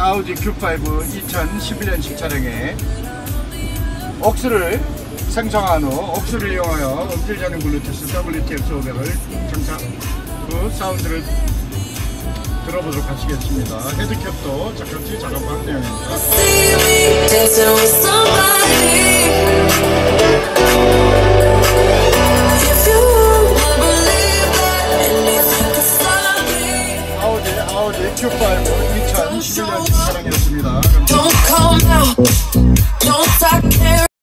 아우디 Q5 2011년식 차량에 억스를 생성한 후 억스를 이용하여 음질 전용 블루투스 WTX500을 장착 후 사운드를 들어보도록 하시겠습니다. 헤드캡도 착각지 작업한 내용입니다. 아우디 Q5 2011년식 차량이었습니다.